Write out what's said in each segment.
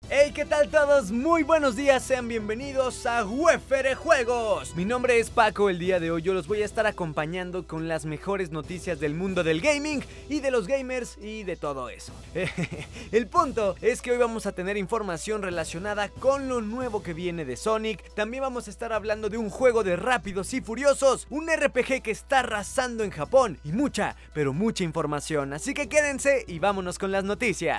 Hey, ¿qué tal todos? Muy buenos días, sean bienvenidos a Wefere Juegos. Mi nombre es Paco, el día de hoy yo los voy a estar acompañando con las mejores noticias del mundo del gaming y de los gamers y de todo eso. El punto es que hoy vamos a tener información relacionada con lo nuevo que viene de Sonic. También vamos a estar hablando de un juego de Rápidos y Furiosos, un RPG que está arrasando en Japón y mucha, pero mucha información. Así que quédense y vámonos con las noticias.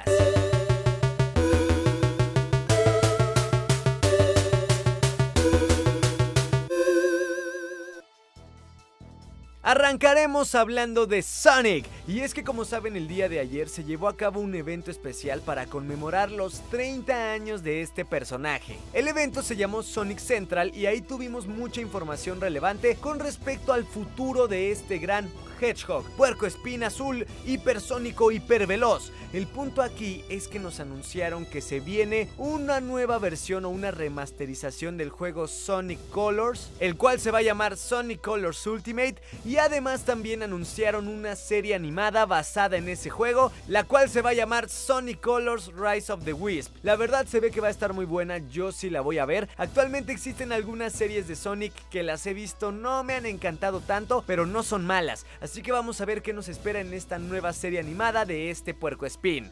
Arrancaremos hablando de Sonic, y es que como saben el día de ayer se llevó a cabo un evento especial para conmemorar los 30 años de este personaje. El evento se llamó Sonic Central y ahí tuvimos mucha información relevante con respecto al futuro de este gran Hedgehog, puercoespín azul, hipersónico, hiperveloz. El punto aquí es que nos anunciaron que se viene una nueva versión o una remasterización del juego Sonic Colors, el cual se va a llamar Sonic Colors Ultimate, y además también anunciaron una serie animada basada en ese juego, la cual se va a llamar Sonic Colors Rise of the Wisp. La verdad se ve que va a estar muy buena, yo sí la voy a ver. Actualmente existen algunas series de Sonic que las he visto, no me han encantado tanto, pero no son malas. Así que vamos a ver qué nos espera en esta nueva serie animada de este puercoespín.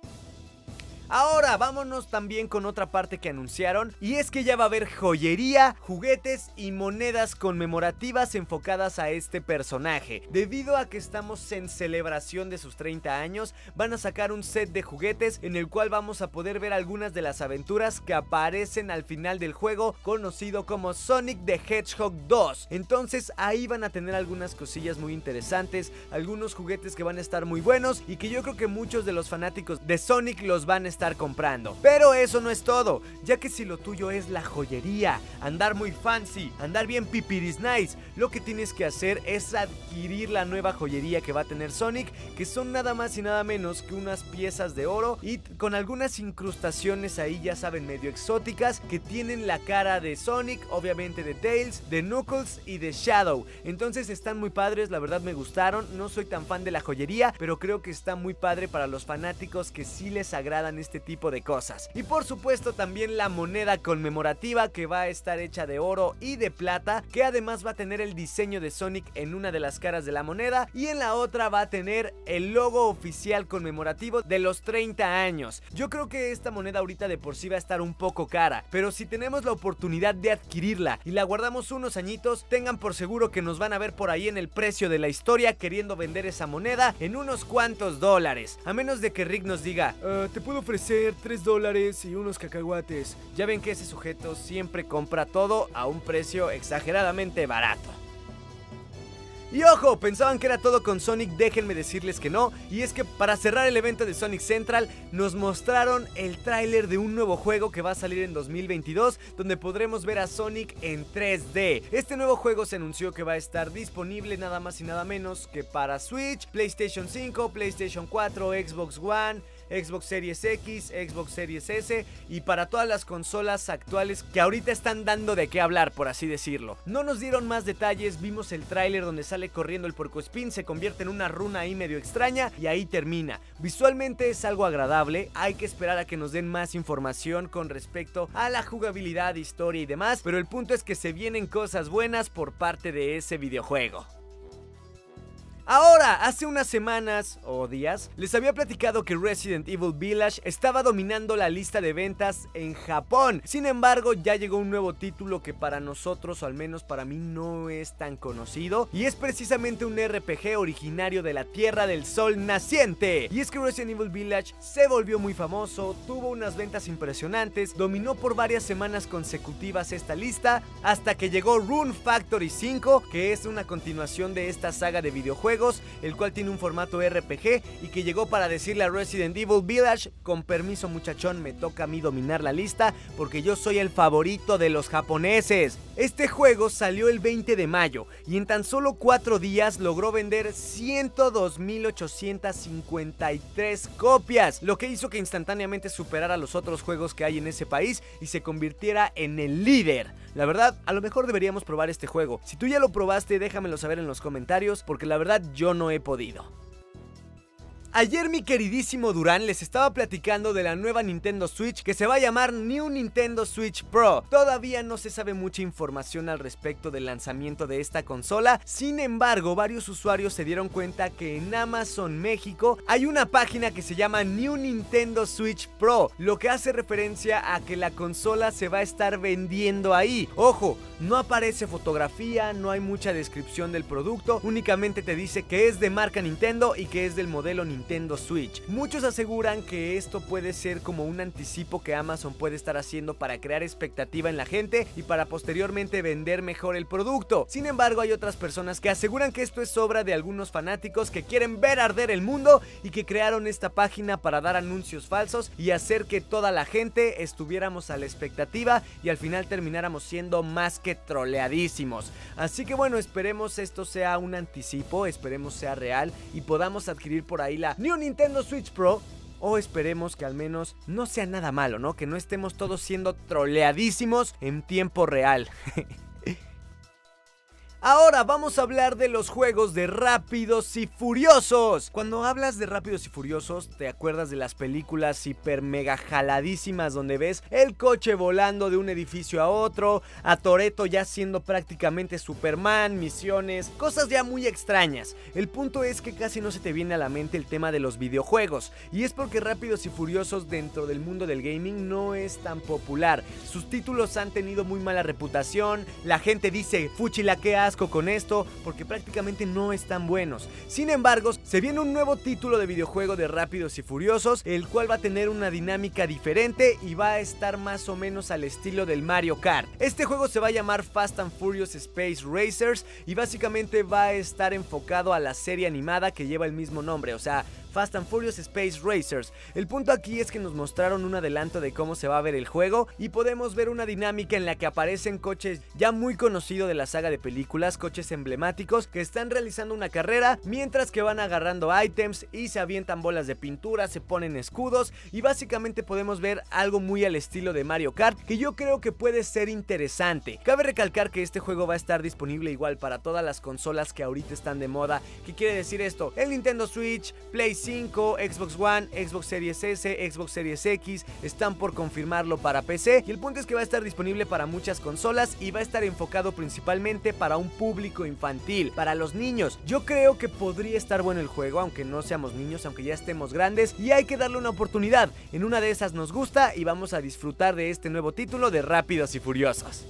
Ahora vámonos también con otra parte que anunciaron, y es que ya va a haber joyería, juguetes y monedas conmemorativas enfocadas a este personaje. Debido a que estamos en celebración de sus 30 años, van a sacar un set de juguetes en el cual vamos a poder ver algunas de las aventuras que aparecen al final del juego, conocido como Sonic the Hedgehog 2. Entonces ahí van a tener algunas cosillas muy interesantes, algunos juguetes que van a estar muy buenos y que yo creo que muchos de los fanáticos de Sonic los van a estar comprando. Pero eso no es todo, ya que si lo tuyo es la joyería, andar muy fancy, andar bien pipiris nice, lo que tienes que hacer es adquirir la nueva joyería que va a tener Sonic, que son nada más y nada menos que unas piezas de oro y con algunas incrustaciones ahí, ya saben, medio exóticas, que tienen la cara de Sonic, obviamente de Tails, de Knuckles y de Shadow. Entonces están muy padres, la verdad me gustaron. No soy tan fan de la joyería, pero creo que está muy padre para los fanáticos que sí les agradan este tipo de cosas. Y por supuesto también la moneda conmemorativa, que va a estar hecha de oro y de plata, que además va a tener el diseño de Sonic en una de las caras de la moneda y en la otra va a tener el logo oficial conmemorativo de los 30 años. Yo creo que esta moneda ahorita de por sí va a estar un poco cara, pero si tenemos la oportunidad de adquirirla y la guardamos unos añitos, tengan por seguro que nos van a ver por ahí en el precio de la historia queriendo vender esa moneda en unos cuantos dólares, a menos de que Rick nos diga: te puedo ofrecer $3 y unos cacahuates. Ya ven que ese sujeto siempre compra todo a un precio exageradamente barato. Y ojo, pensaban que era todo con Sonic, déjenme decirles que no. Y es que para cerrar el evento de Sonic Central nos mostraron el tráiler de un nuevo juego que va a salir en 2022, donde podremos ver a Sonic en 3D. Este nuevo juego se anunció que va a estar disponible nada más y nada menos que para Switch, PlayStation 5, PlayStation 4, Xbox One, Xbox Series X, Xbox Series S y para todas las consolas actuales que ahorita están dando de qué hablar, por así decirlo. No nos dieron más detalles, vimos el tráiler donde sale corriendo el puercoespín, se convierte en una runa ahí medio extraña y ahí termina. Visualmente es algo agradable, hay que esperar a que nos den más información con respecto a la jugabilidad, historia y demás, pero el punto es que se vienen cosas buenas por parte de ese videojuego. Ahora, hace unas semanas o días, les había platicado que Resident Evil Village estaba dominando la lista de ventas en Japón. Sin embargo, ya llegó un nuevo título que para nosotros, o al menos para mí, no es tan conocido, y es precisamente un RPG originario de la Tierra del Sol Naciente. Y es que Resident Evil Village se volvió muy famoso, tuvo unas ventas impresionantes, dominó por varias semanas consecutivas esta lista, hasta que llegó Rune Factory 5, que es una continuación de esta saga de videojuegos, el cual tiene un formato RPG y que llegó para decirle a Resident Evil Village: con permiso muchachón, me toca a mí dominar la lista porque yo soy el favorito de los japoneses. Este juego salió el 20 de mayo y en tan solo 4 días logró vender 102.853 copias, lo que hizo que instantáneamente superara a los otros juegos que hay en ese país y se convirtiera en el líder. La verdad, a lo mejor deberíamos probar este juego. Si tú ya lo probaste, déjamelo saber en los comentarios, porque la verdad yo no he podido. Ayer mi queridísimo Durán les estaba platicando de la nueva Nintendo Switch que se va a llamar New Nintendo Switch Pro. Todavía no se sabe mucha información al respecto del lanzamiento de esta consola, sin embargo varios usuarios se dieron cuenta que en Amazon México hay una página que se llama New Nintendo Switch Pro, lo que hace referencia a que la consola se va a estar vendiendo ahí. Ojo, no aparece fotografía, no hay mucha descripción del producto, únicamente te dice que es de marca Nintendo y que es del modelo Nintendo Switch. Muchos aseguran que esto puede ser como un anticipo que Amazon puede estar haciendo para crear expectativa en la gente y para posteriormente vender mejor el producto. Sin embargo, hay otras personas que aseguran que esto es obra de algunos fanáticos que quieren ver arder el mundo y que crearon esta página para dar anuncios falsos y hacer que toda la gente estuviéramos a la expectativa y al final termináramos siendo más que troleadísimos. Así que bueno, esperemos esto sea un anticipo, esperemos sea real y podamos adquirir por ahí la New Nintendo Switch Pro. O esperemos que al menos no sea nada malo, ¿no? Que no estemos todos siendo troleadísimos en tiempo real. Ahora vamos a hablar de los juegos de Rápidos y Furiosos. Cuando hablas de Rápidos y Furiosos, te acuerdas de las películas hiper mega jaladísimas donde ves el coche volando de un edificio a otro, a Toretto ya siendo prácticamente Superman, misiones, cosas ya muy extrañas. El punto es que casi no se te viene a la mente el tema de los videojuegos, y es porque Rápidos y Furiosos dentro del mundo del gaming no es tan popular. Sus títulos han tenido muy mala reputación, la gente dice, fúchila, qué asco con esto, porque prácticamente no están buenos. Sin embargo, se viene un nuevo título de videojuego de Rápidos y Furiosos, el cual va a tener una dinámica diferente y va a estar más o menos al estilo del Mario Kart. Este juego se va a llamar Fast and Furious Space Racers y básicamente va a estar enfocado a la serie animada que lleva el mismo nombre, o sea, Fast and Furious Space Racers. El punto aquí es que nos mostraron un adelanto de cómo se va a ver el juego y podemos ver una dinámica en la que aparecen coches ya muy conocidos de la saga de películas, coches emblemáticos que están realizando una carrera mientras que van agarrando ítems y se avientan bolas de pintura, se ponen escudos y básicamente podemos ver algo muy al estilo de Mario Kart que yo creo que puede ser interesante. Cabe recalcar que este juego va a estar disponible igual para todas las consolas que ahorita están de moda. ¿Qué quiere decir esto? El Nintendo Switch, Play 5, Xbox One, Xbox Series S, Xbox Series X, están por confirmarlo para PC y el punto es que va a estar disponible para muchas consolas y va a estar enfocado principalmente para un público infantil, para los niños. Yo creo que podría estar bueno el juego, aunque no seamos niños, aunque ya estemos grandes, y hay que darle una oportunidad. En una de esas nos gusta y vamos a disfrutar de este nuevo título de Rápidos y Furiosos.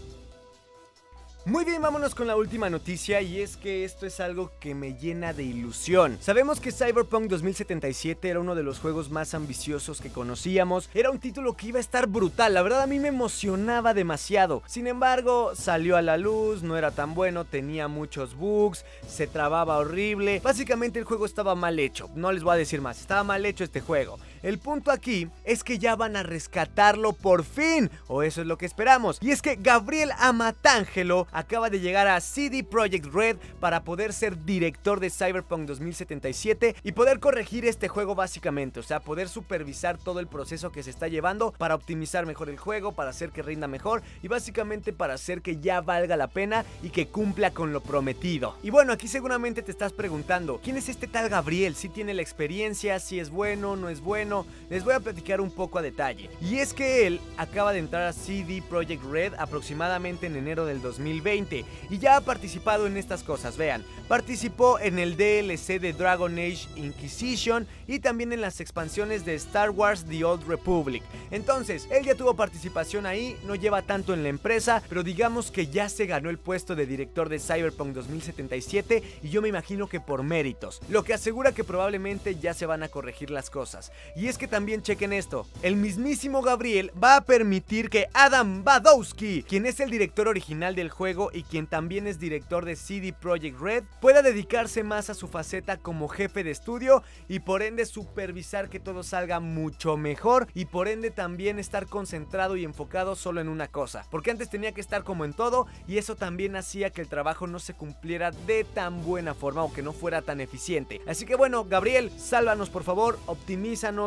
Muy bien, vámonos con la última noticia y es que esto es algo que me llena de ilusión. Sabemos que Cyberpunk 2077 era uno de los juegos más ambiciosos que conocíamos, era un título que iba a estar brutal, la verdad a mí me emocionaba demasiado. Sin embargo, salió a la luz, no era tan bueno, tenía muchos bugs, se trababa horrible, básicamente el juego estaba mal hecho, no les voy a decir más, estaba mal hecho este juego. El punto aquí es que ya van a rescatarlo por fin, o eso es lo que esperamos, y es que Gabriel Amatangelo acaba de llegar a CD Projekt Red para poder ser director de Cyberpunk 2077 y poder corregir este juego básicamente, o sea, poder supervisar todo el proceso que se está llevando para optimizar mejor el juego, para hacer que rinda mejor y básicamente para hacer que ya valga la pena y que cumpla con lo prometido. Y bueno, aquí seguramente te estás preguntando, ¿quién es este tal Gabriel? ¿Sí tiene la experiencia? ¿Sí es bueno? ¿No es bueno? Les voy a platicar un poco a detalle. Y es que él acaba de entrar a CD Projekt Red aproximadamente en enero del 2020 y ya ha participado en estas cosas, vean, participó en el DLC de Dragon Age Inquisition y también en las expansiones de Star Wars The Old Republic. Entonces, él ya tuvo participación ahí, no lleva tanto en la empresa, pero digamos que ya se ganó el puesto de director de Cyberpunk 2077 y yo me imagino que por méritos, lo que asegura que probablemente ya se van a corregir las cosas. Y es que también chequen esto, el mismísimo Gabriel va a permitir que Adam Badowski, quien es el director original del juego y quien también es director de CD Projekt Red, pueda dedicarse más a su faceta como jefe de estudio y por ende supervisar que todo salga mucho mejor y por ende también estar concentrado y enfocado solo en una cosa, porque antes tenía que estar como en todo y eso también hacía que el trabajo no se cumpliera de tan buena forma o que no fuera tan eficiente. Así que bueno, Gabriel, sálvanos por favor, optimízanos,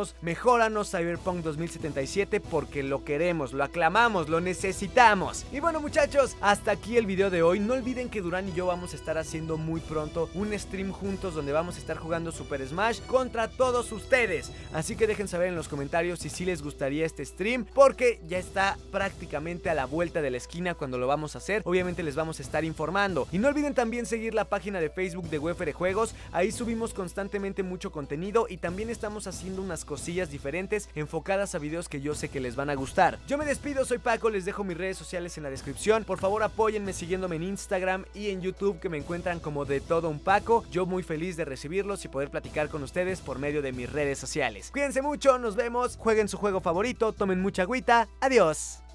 decimos, mejóranos Cyberpunk 2077 porque lo queremos, lo aclamamos, lo necesitamos. Y bueno, muchachos, hasta aquí el video de hoy. No olviden que Durán y yo vamos a estar haciendo muy pronto un stream juntos donde vamos a estar jugando Super Smash contra todos ustedes. Así que dejen saber en los comentarios si sí les gustaría este stream, porque ya está prácticamente a la vuelta de la esquina cuando lo vamos a hacer. Obviamente les vamos a estar informando. Y no olviden también seguir la página de Facebook de Wefere Juegos. Ahí subimos constantemente mucho contenido y también estamos haciendo unas cosillas diferentes enfocadas a videos que yo sé que les van a gustar. Yo me despido, soy Paco, les dejo mis redes sociales en la descripción. Por favor apóyenme siguiéndome en Instagram y en YouTube, que me encuentran como De Todo Un Paco. Yo muy feliz de recibirlos y poder platicar con ustedes por medio de mis redes sociales. Cuídense mucho, nos vemos, jueguen su juego favorito, tomen mucha agüita, adiós.